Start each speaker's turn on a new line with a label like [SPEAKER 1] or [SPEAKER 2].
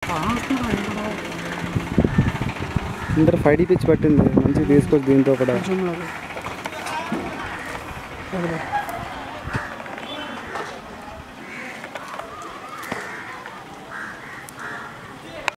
[SPEAKER 1] inter 5D pitch పట్టింది మంచిగా తీసుకొచ్చి దీంతో కూడా